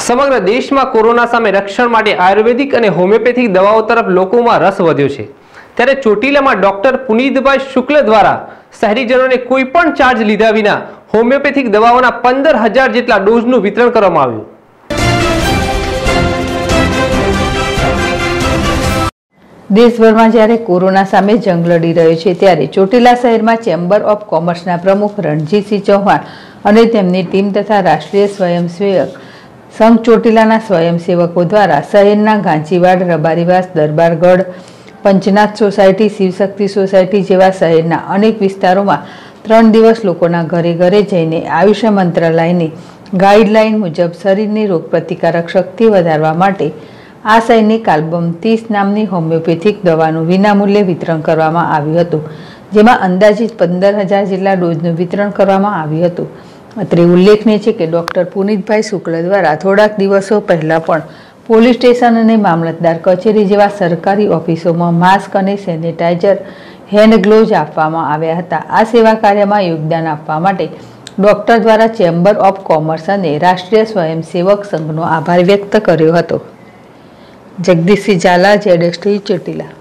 સમગ્ર દેશમાં કોરોના સામે રક્ષણ માટે આયુર્વેદિક અને હોમિયોપેથિક દવાઓ તરફ લોકોમાં રસ વધ્યો છે। ત્યારે ચોટીલામાં ડોક્ટર પુનિતભાઈ શુક્લ દ્વારા શહેરીજનોને કોઈ પણ ચાર્જ લીધા વિના હોમિયોપેથિક દવાઓના 15,000 જેટલા ડોઝનું વિતરણ કરવામાં આવ્યું। દેશભરમાં જ્યારે કોરોના સામે જંગ લડી રહ્યો છે ત્યારે ચોટીલા શહેરમાં ચેમ્બર ઓફ કોમર્સના પ્રમુખ રણજીતસિંહ ચૌહાણ અને તેમની ટીમ તથા રાષ્ટ્રીય સ્વયંસેવક સંઘ ચોટીલાના સ્વયંસેવકો દ્વારા શહેરના ગાંચીવાડ, રબારીવાસ, દરબારગઢ, પંચનાથ સોસાયટી, શિવશક્તિ સોસાયટી જેવા શહેરના અનેક વિસ્તારોમાં 3 દિવસ લોકોના ઘરે ઘરે જઈને આયુષ્ય મંત્રાલયની ગાઈડલાઈન મુજબ શરીરની રોગપ્રતિકારક શક્તિ વધારવા માટે આ સૈનિક આલ્બમ 30 નામની હોમિયોપેથિક દવાનું વિનામૂલ્યે વિતરણ કરવામાં આવ્યું હતું, જેમાં અંદાજિત 15,000 જેટલા ડોઝનું વિતરણ કરવામાં આવ્યું હતું। અત્રે ઉલ્લેખનીય છે કે ડોક્ટર પુનિતભાઈ શુક્લ દ્વારા થોડાક દિવસો પહેલા પણ પોલીસ સ્ટેશન અને મામલતદાર કચેરી જેવા સરકારી ઓફિસોમાં માસ્ક અને સેનિટાઈઝર, હેન્ડ ગ્લોવ્સ આપવામાં આવ્યા હતા। આ સેવા કાર્યમાં યોગદાન આપવા માટે ડોક્ટર દ્વારા ચેમ્બર ઓફ કોમર્સ અને રાષ્ટ્રીય સ્વયંસેવક સંઘનો આભાર વ્યક્ત કર્યો હતો। જગદીશસિંહ ઝાલા, ZST ચોટીલા।